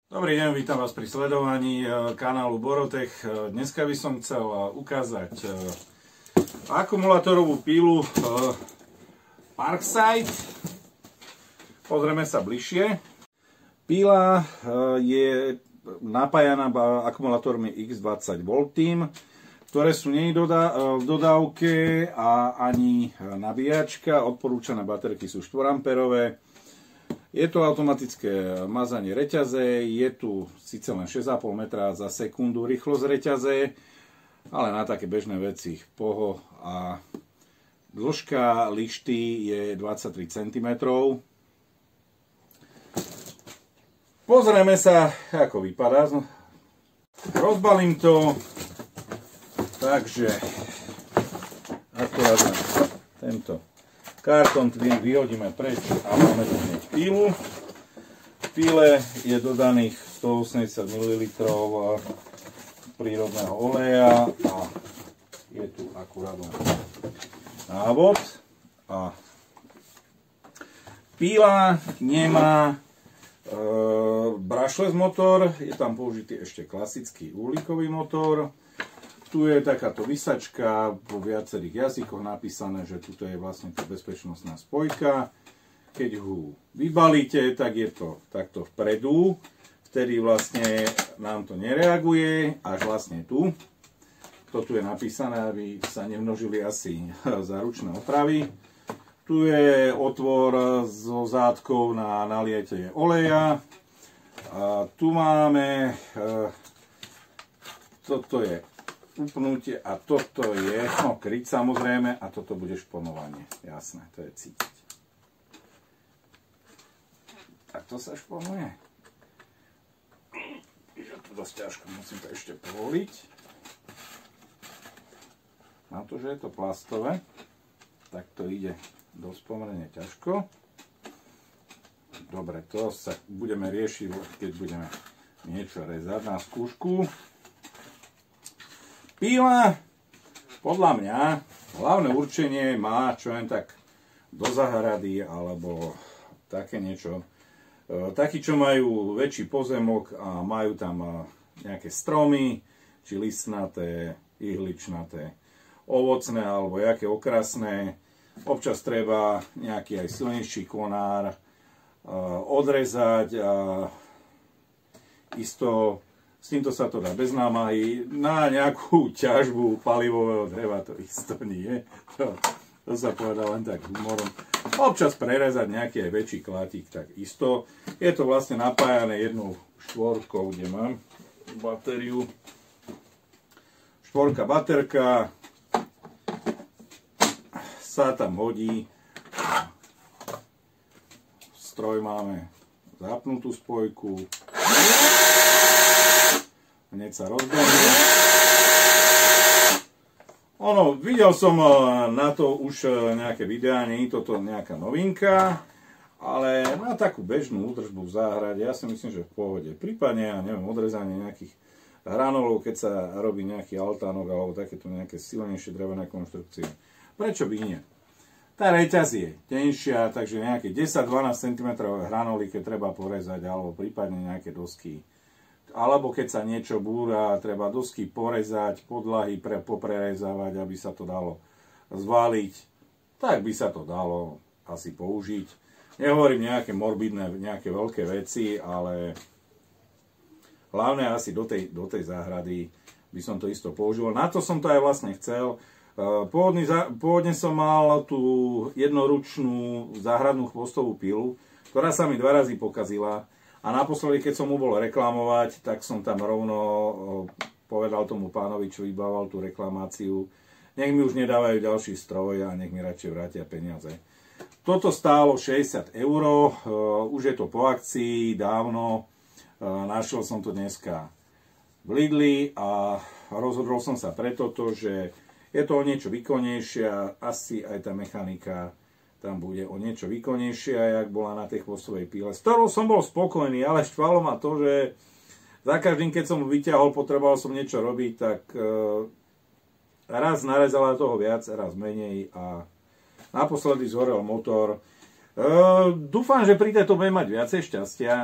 Dobrý deň, vítam vás pri sledovaní kanálu Borotech. Dneska by som chcel ukázať akumulátorovú pílu Parkside. Pozrieme sa bližšie. Píla je napájaná akumulátormi X20V, ktoré sú nie v dodávke a ani nabíjačka. Odporúčané baterky sú 4 A. Je tu automatické mazanie reťaze, je tu síce len 6,5 metra za sekundu rýchlosť reťaze, ale na také bežné veci poho a dĺžka lišty je 23 cm. Pozrieme sa, ako vypadá. Rozbalím to, takže akurát tento kartón vyhodíme preč a máme tu hneď pílu. V píle je dodaných 180 ml prírodného oleja a je tu akurát návod. A píla nemá brushless motor, je tam použitý ešte klasický uhlíkový motor. Tu je takáto vysačka, vo viacerých jazykoch napísané, že tuto je vlastne tá bezpečnostná spojka. Keď ho vybalíte, tak je to takto vpredu, vtedy vlastne nám to nereaguje, až vlastne tu. To tu je napísané, aby sa nemnožili asi záručné opravy. Tu je otvor so zátkou na naliete oleja. A tu máme, toto je upnutie a toto je kryť samozrejme a toto bude šponovanie. Jasné, to je cítiť. Tak to sa šponuje. Je to dosť ťažko, musím to ešte povoliť. Na to, že je to plastové, tak to ide dosť pomerne ťažko. Dobre, to sa budeme riešiť, keď budeme niečo rezať na skúšku. Píla, podľa mňa, hlavné určenie má čo len tak do zahrady alebo také niečo. Takí, čo majú väčší pozemok a majú tam nejaké stromy, či listnaté, ihličnaté, ovocné alebo jaké okrasné. Občas treba nejaký aj silnejší konár odrezať a isto s týmto sa to dá bez námahy. Na nejakú ťažbu palivového dreva to isto nie. To sa povedá len tak humorom. Občas prerezať nejaký aj väčší klátik, tak isto. Je to vlastne napájané jednou štvorkou, kde mám batériu. Štvorka baterka sa tam hodí. Stroj máme zapnutú spojku. Hneď sa rozbehne. Videl som na to už nejaké videá, nie je toto nejaká novinka, ale na takú bežnú údržbu v záhrade, ja si myslím, že v pohode. Prípadne, ja neviem, odrezanie nejakých hranolov, keď sa robí nejaký altánok alebo takéto nejaké silnejšie drevené konštrukcie. Prečo by nie? Tá reťaz je tenšia, takže nejaké 10-12 cm hranoly, keď treba porezať, alebo prípadne nejaké dosky. Alebo keď sa niečo búra, treba dosky porezať, podlahy poprerezávať, aby sa to dalo zvaliť, tak by sa to dalo asi použiť. Nehovorím nejaké morbidné, nejaké veľké veci, ale hlavne asi do tej záhrady by som to isto používal. Na to som to aj vlastne chcel. Pôvodne som mal tú jednoručnú záhradnú chvostovú pilu, ktorá sa mi 2 razy pokazila. A naposledy, keď som mu bol reklamovať, tak som tam rovno povedal tomu pánovi, čo vybával tú reklamáciu, nech mi už nedávajú ďalší stroj a nech mi radšej vrátia peniaze. Toto stálo 60 €, už je to po akcii dávno, našiel som to dneska v Lidli a rozhodol som sa preto, že je to o niečo výkonnejšie, asi aj tá mechanika tam bude o niečo výkonnejšia, jak bola na tej chvostovej píle. S ktorou som bol spokojný, ale štvalo ma to, že za každým, keď som vyťahol, potreboval som niečo robiť, tak raz narezala toho viac, raz menej a naposledy zhorel motor. Dúfam, že pri tejto budem mať viacej šťastia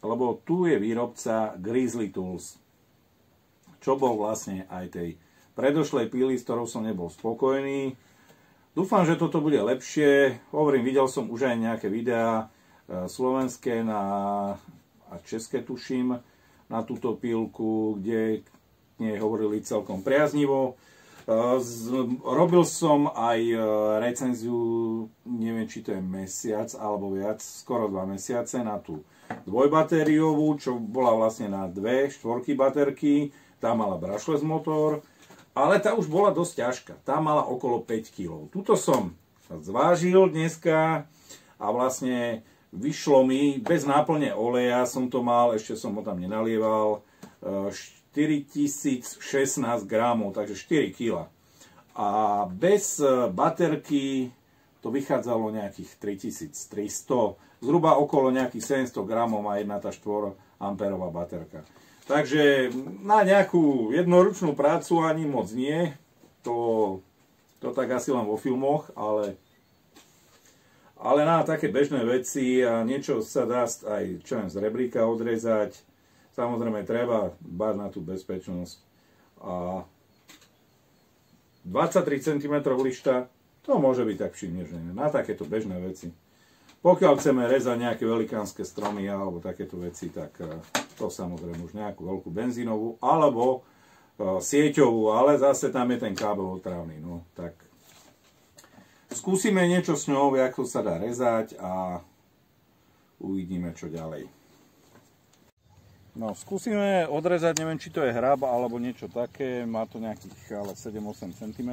lebo tu je výrobca Grizzly Tools, čo bol vlastne aj tej predošlej pily, s ktorou som nebol spokojný. Dúfam, že toto bude lepšie. Hovorím, videl som už aj nejaké videá slovenské a české, tuším, na túto pilku, kde k nej hovorili celkom priaznivo. Robil som aj recenziu, neviem, či to je mesiac alebo viac, skoro 2 mesiace, na tú dvojbatériovú, čo bola vlastne na 2 štvorky baterky. Tá mala brushless motor, ale tá už bola dosť ťažká. Tá mala okolo 5 kg. Tuto som zvážil dneska a vlastne vyšlo mi, bez náplne oleja som to mal, ešte som ho tam nenalieval, 4016 gramov, takže 4 kg. A bez baterky to vychádzalo nejakých 3300, zhruba okolo nejakých 700 gramov má jedna tá 4 amperová baterka. Takže na nejakú jednoručnú prácu ani moc nie, to tak asi len vo filmoch, ale na také bežné veci a niečo sa dá aj čo len z rebríka odrezať. Samozrejme treba dbať na tú bezpečnosť. A 23 cm lišta, to môže byť tak všimne, na takéto bežné veci. Pokiaľ chceme rezať nejaké velikánske stromy alebo takéto veci, tak to samozrejme už nejakú veľkú benzínovú alebo sieťovú, ale zase tam je ten kábel otravný. No, tak skúsime niečo s ňou, ako sa dá rezať a uvidíme, čo ďalej. No, skúsime odrezať, neviem, či to je hrab alebo niečo také, má to nejakých ale 7-8 cm.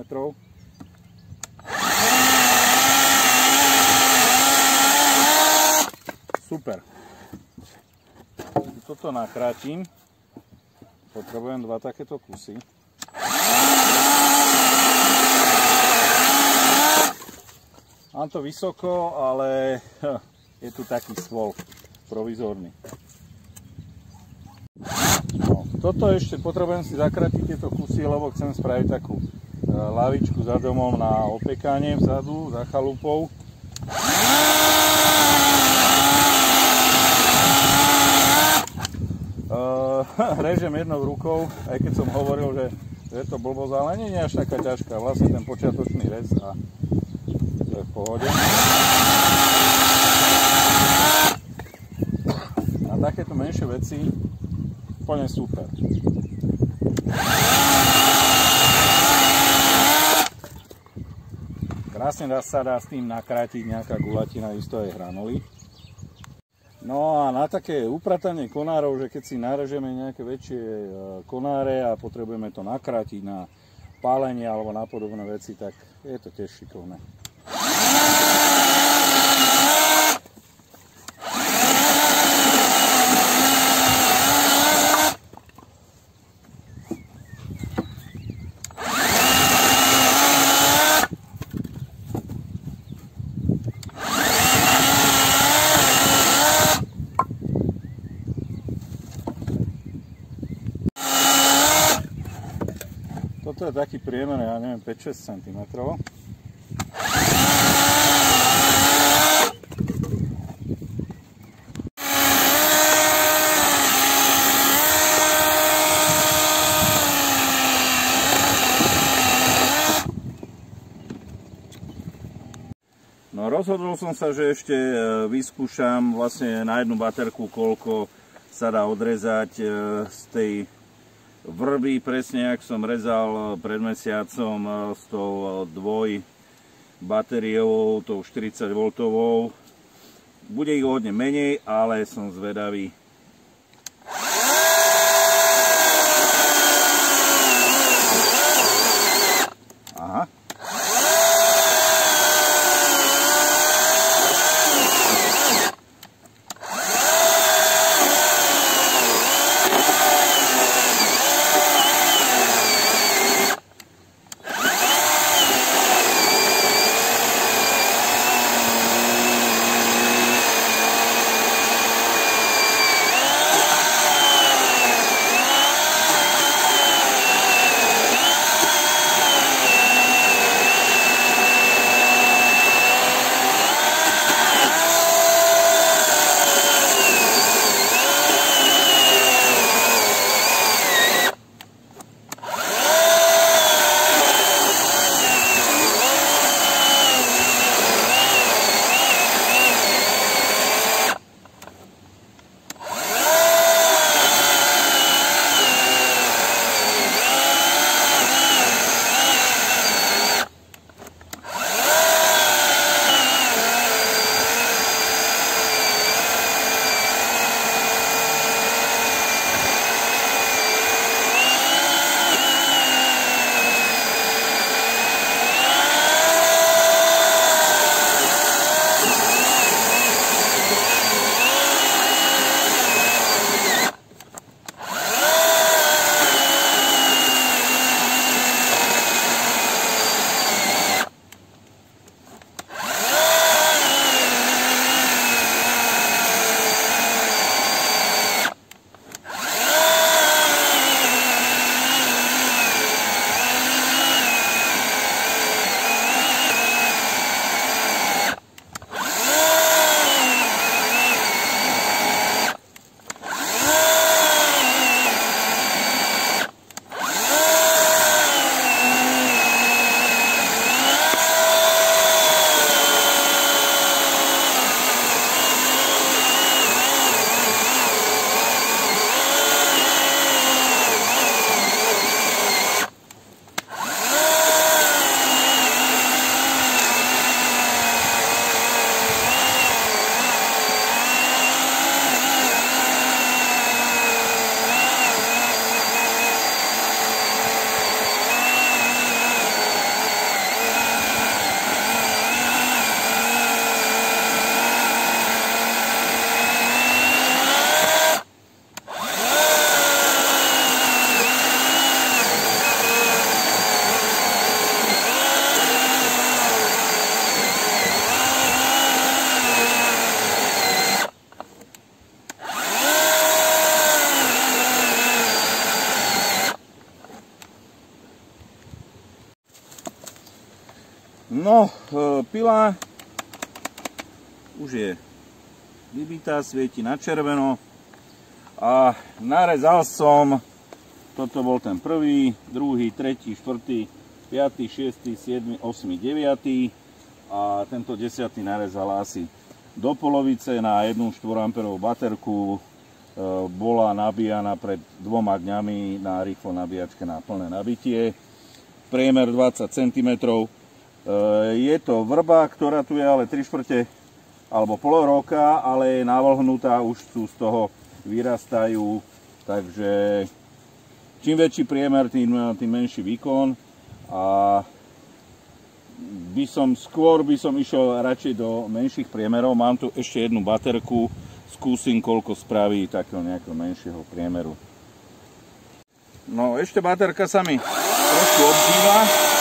Super. Toto nakrátim. Potrebujem 2 takéto kusy. Mám to vysoko, ale je tu taký stôl provizorný. No, toto ešte potrebujem si zakrátiť tieto kusy, lebo chcem spraviť takú lavičku za domom na opekanie vzadu, za chalupou. Režem jednou rukou, aj keď som hovoril, že je to blbosť, ale nie je až taká ťažká. Vlastne ten počiatočný rez a to je v pohode. A takéto menšie veci úplne super. Krásne sa dá s tým nakrátiť nejaká gulatina, isto aj hranoli. No a na také upratanie konárov, že keď si narežeme nejaké väčšie konáre a potrebujeme to nakrátiť na pálenie alebo na podobné veci, tak je to tiež šikovné. Toto je taký priemer, ja neviem, 5-6 cm. No rozhodol som sa, že ešte vyskúšam vlastne na jednu baterku, koľko sa dá odrezať z tej vrby, presne jak som rezal pred mesiacom s tou dvojbatériovou, tou 40 V. Bude ich hodne menej, ale som zvedavý. Aha. No, pila už je vybitá, svieti na červeno a narezal som, toto bol ten prvý, druhý, tretí, štvrtý, 5., 6., 7., 8., 9. a tento 10. narezal asi do polovice na 1 4 amperovú baterku. Bola nabíjana pred 2 dňami na rýchlo nabíjačke na plné nabitie. Priemer 20 cm. Je to vrba, ktorá tu je ale 3/4 alebo pol roka, ale je navlhnutá, už tu z toho vyrastajú, takže čím väčší priemer, tým menší výkon a skôr by som išiel radšej do menších priemerov. Mám tu ešte jednu baterku, skúsim koľko spraví takého nejakého menšieho priemeru. No ešte baterka sa mi trošku obžíva.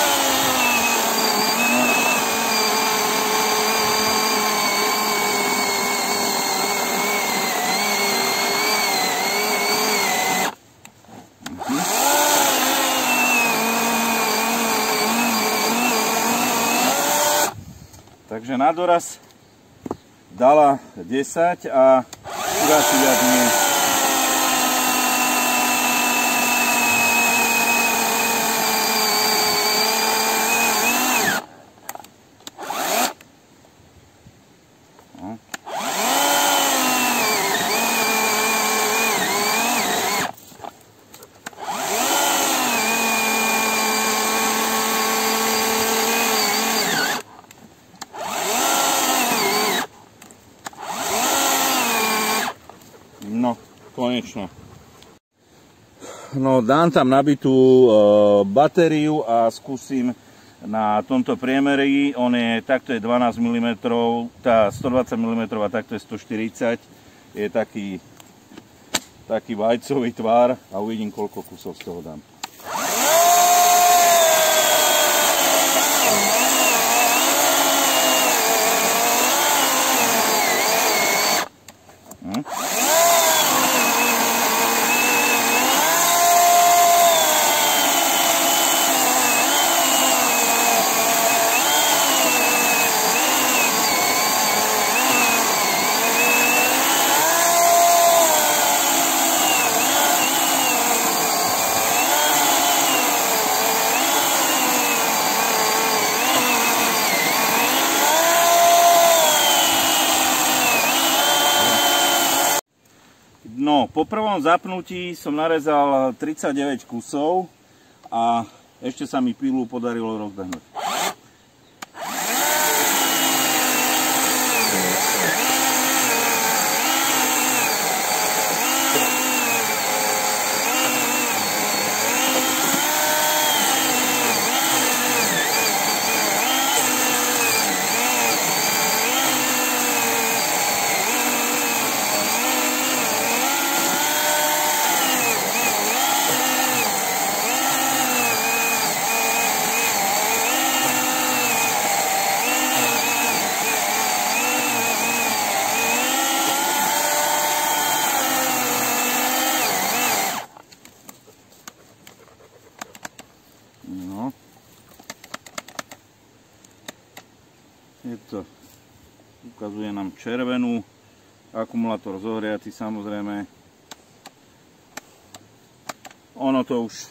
Takže na doraz dala 10 a asi viac nie. No, konečno. No, dám tam nabitú batériu a skúsim na tomto priemeri. Takto je 12 mm, tá 120 mm a takto je 140. Je taký vajcový tvar a uvidím, koľko kusov z toho dám. No, po prvom zapnutí som narezal 39 kusov a ešte sa mi pilu podarilo rozbehnúť. No. Ukazuje nám červenú, akumulátor zohriaty samozrejme. Ono to už,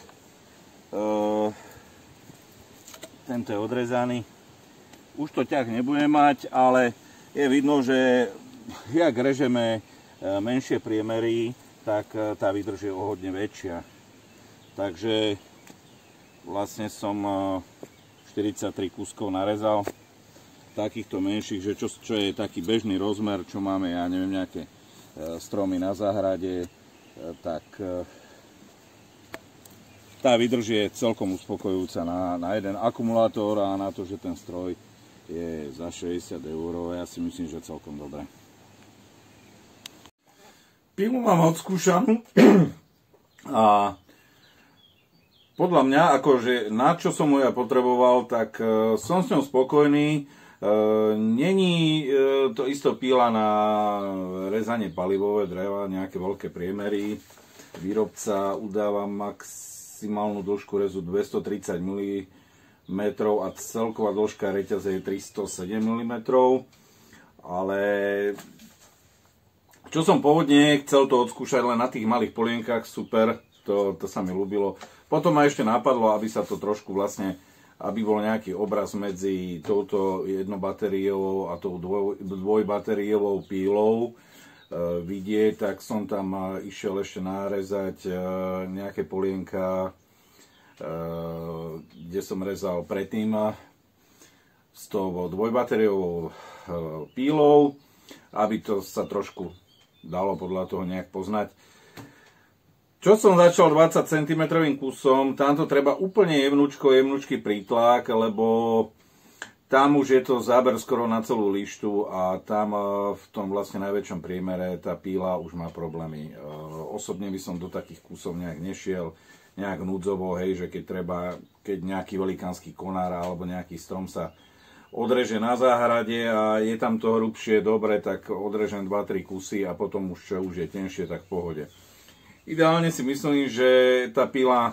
tento je odrezaný. Už to ťah nebude mať, ale je vidno, že jak režeme menšie priemery, tak tá výdrž je o hodne väčšia. Takže vlastne som 43 kúskov narezal takýchto menších, že čo je taký bežný rozmer, čo máme, ja neviem, nejaké stromy na záhrade, tak tá výdrž je celkom uspokojujúca na jeden akumulátor a na to, že ten stroj je za 60 €, ja si myslím, že celkom dobre. Pilu mám odskúšanú a podľa mňa, akože na čo som ju ja potreboval, tak som s ňou spokojný. Není to isto píla na rezanie palivové dreva, nejaké veľké priemery. Výrobca udáva maximálnu dĺžku rezu 230 mm, a celková dĺžka reťaze je 307 mm. Ale čo som pôvodne chcel to odskúšať len na tých malých polienkach, super, to sa mi ľúbilo. Potom ma ešte napadlo, aby sa to trošku vlastne, aby bol nejaký obraz medzi touto jednobatériovou a tou dvojbatériovou pílou vidieť, tak som tam išiel ešte narezať nejaké polienka, kde som rezal predtým s tou dvojbatériovou pílou, aby to sa trošku dalo podľa toho nejak poznať. Čo som začal 20 cm kusom, tamto treba úplne jemnúčky prítlak, lebo tam už je to záber skoro na celú lištu a tam v tom vlastne najväčšom priemere tá píla už má problémy. Osobne by som do takých kusov nejak nešiel, nejak núdzovo, hej, že keď nejaký velikánsky konár alebo nejaký strom sa odreže na záhrade a je tam to hrubšie, dobre, tak odrežem 2-3 kusy a potom už je tenšie, tak v pohode. Ideálne si myslím, že tá pila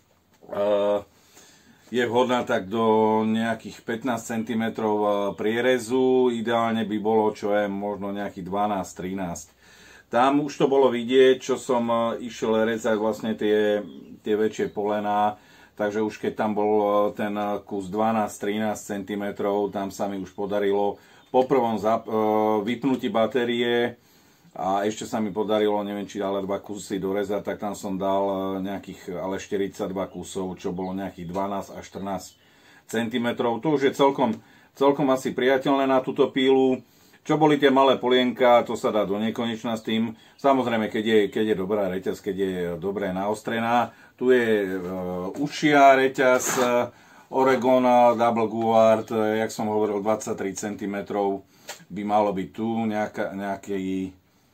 je vhodná tak do nejakých 15 cm prierezu. Ideálne by bolo, čo je možno nejakých 12-13. Tam už to bolo vidieť, čo som išiel rezať vlastne tie väčšie polená. Takže už keď tam bol ten kus 12-13 cm, tam sa mi už podarilo po prvom vypnutí batérie a ešte sa mi podarilo, neviem či ale 2 kusy dorezať, tak tam som dal nejakých ale 42 kusov, čo bolo nejakých 12 až 14 cm. To už je celkom asi priateľné na túto pílu. Čo boli tie malé polienka, to sa dá do nekonečna s tým. Samozrejme, keď je dobrá reťaz, keď je dobre naostrená. Tu je užšia reťaz Oregon Double Guard, jak som hovoril, 23 cm by malo byť tu, nejaký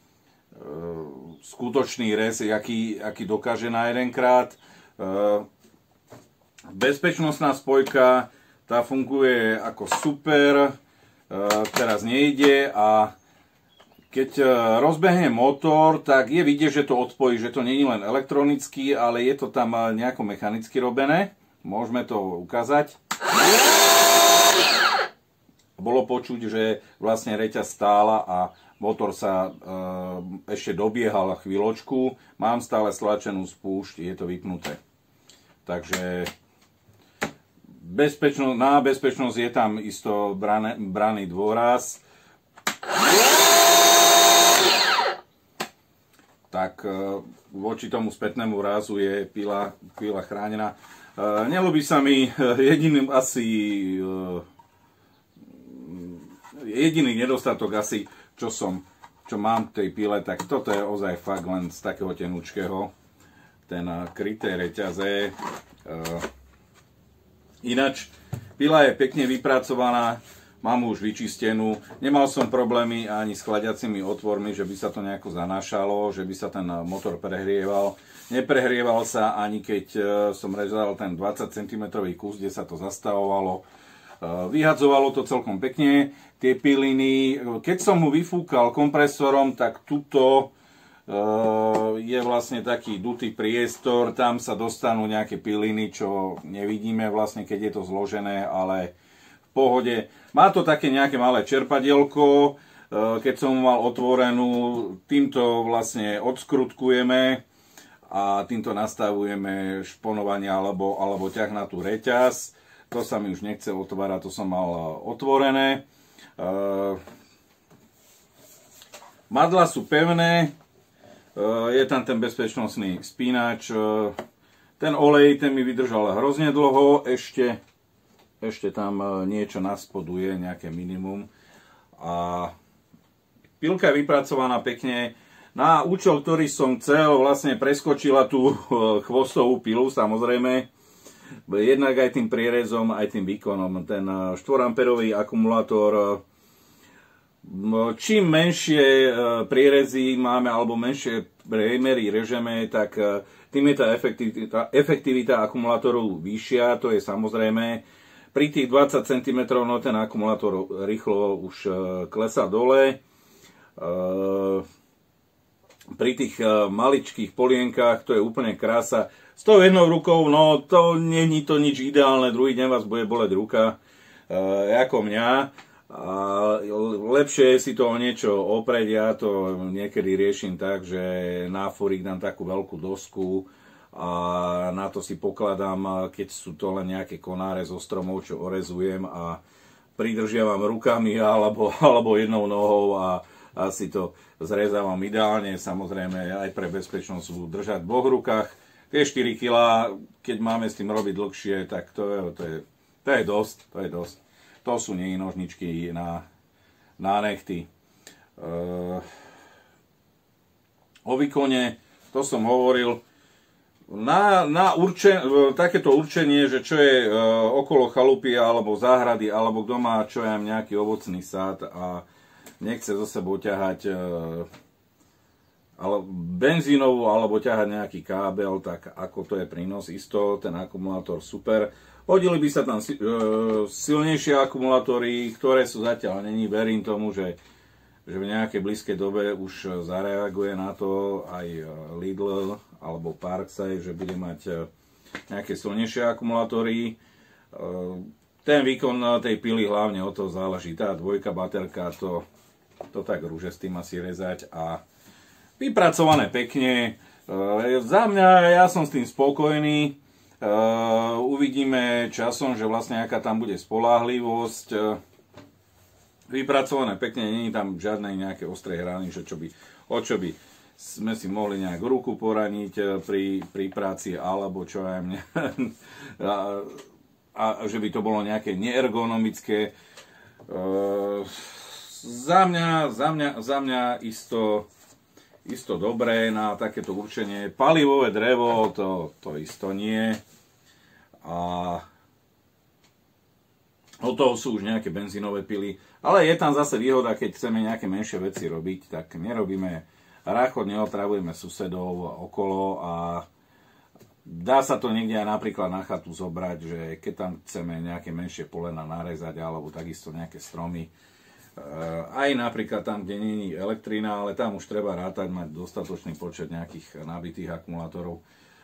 skutočný rez, aký dokáže na jedenkrát. Bezpečnostná spojka, tá funguje ako super, teraz nejde a keď rozbehne motor, tak je vidieť, že to odpojí, že to nie je len elektronicky, ale je to tam nejako mechanicky robené. Môžeme to ukázať. Bolo počuť, že vlastne reťaz stála a motor sa ešte dobiehal chvíľočku. Mám stále stlačenú spúšť, je to vypnuté. Takže na bezpečnosť je tam isto braný dôraz. Tak voči tomu spätnému rázu je pila chránená. Nelúbi sa mi jediný nedostatok asi, čo mám v tej pile, tak toto je ozaj fakt len z takého tenúčkeho, ten kryté reťaze. Ináč, pila je pekne vypracovaná, mám už vyčistenú, nemal som problémy ani s chladiacimi otvormi, že by sa to nejako zanášalo, že by sa ten motor prehrieval. Neprehrieval sa ani keď som rezal ten 20 cm kus, kde sa to zastavovalo. Vyhadzovalo to celkom pekne, tie piliny. Keď som mu vyfúkal kompresorom, tak tuto je vlastne taký dutý priestor, tam sa dostanú nejaké piliny, čo nevidíme vlastne, keď je to zložené, ale v pohode. Má to také nejaké malé čerpadielko, keď som mu mal otvorenú, týmto vlastne odskrutkujeme a týmto nastavujeme šponovanie alebo ťah na tú reťaz. To sa mi už nechce otvárať, to som mal otvorené. Madlá sú pevné, je tam ten bezpečnostný spínač. Ten olej, ten mi vydržal hrozne dlho, ešte tam niečo naspoduje, nejaké minimum. A pilka je vypracovaná pekne. Na účel, ktorý som chcel, vlastne preskočila tú chvostovú pilu, samozrejme. Jednak aj tým prierezom, aj tým výkonom. Ten 4-amperový akumulátor, čím menšie prierezy máme, alebo menšie priemery režeme, tak tým je tá efektivita akumulátorov vyššia, to je samozrejme. Pri tých 20 cm no ten akumulátor rýchlo už klesá dole. Pri tých maličkých polienkách to je úplne krása. S tou jednou rukou, no to není to nič ideálne, druhý deň vás bude boleť ruka, ako mňa. A lepšie je si to o niečo oprieť, ja to niekedy riešim tak, že na forík dám takú veľkú dosku a na to si pokladám, keď sú to len nejaké konáre zo stromov, čo orezujem a pridržiavam rukami alebo jednou nohou a si to zrezávam ideálne, samozrejme aj pre bezpečnosť držať v oboch rukách. Tie 4 kg, keď máme s tým robiť dlhšie, tak to je dosť. To sú nie nožničky na nechty. O výkone, to som hovoril, takéto určenie, že čo je okolo chalupy alebo záhrady, alebo kto má čo ja nejaký ovocný sád a nechce zo sebou ťahať benzínovú alebo ťahať nejaký kábel, tak ako to je prínos, isto ten akumulátor super. Hodili by sa tam silnejšie akumulátory, ktoré sú zatiaľ není, verím tomu, že v nejakej blízkej dobe už zareaguje na to aj Lidl alebo Parkside, že bude mať nejaké silnejšie akumulátory. Ten výkon tej pily hlavne o to záleží. Tá dvojka baterka, to tak rúže s tým asi rezať a vypracované pekne. Za mňa, ja som s tým spokojný. Uvidíme časom, že vlastne aká tam bude spoľahlivosť. Vypracované pekne, nie je tam žiadne nejaké ostré hrany, že o čo by sme si mohli nejak ruku poraniť pri práci, alebo čo aj mňa. A že by to bolo nejaké neergonomické. Za mňa isto dobré na takéto určenie. Palivové drevo, to isto nie. A od toho sú už nejaké benzínové pily. Ale je tam zase výhoda, keď chceme nejaké menšie veci robiť, tak nerobíme ráchod, neotravujeme susedov okolo a dá sa to niekde aj napríklad na chatu zobrať, že keď tam chceme nejaké menšie polena narezať alebo takisto nejaké stromy, aj napríklad tam, kde nie je elektrina, ale tam už treba rátať, mať dostatočný počet nejakých nabitých akumulátorov.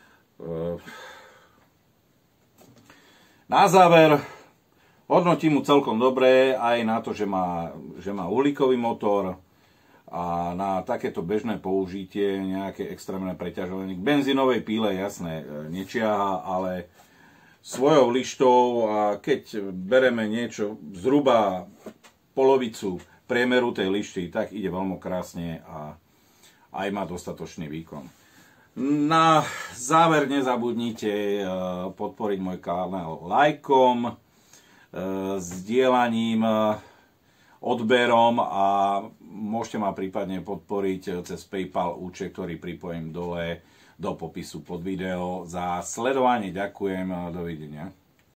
Na záver, hodnotím mu celkom dobre, aj na to, že má uhlíkový motor a na takéto bežné použitie, nejaké extrémne preťažovanie. K benzínovej píle, jasné, nečiaha, ale svojou lištou a keď bereme niečo zhruba polovicu priemeru tej lišty, tak ide veľmi krásne a aj má dostatočný výkon. Na záver nezabudnite podporiť môj kanál lajkom, zdieľaním, odberom a môžete ma prípadne podporiť cez PayPal účet, ktorý pripojím dole do popisu pod video. Za sledovanie ďakujem, dovidenia.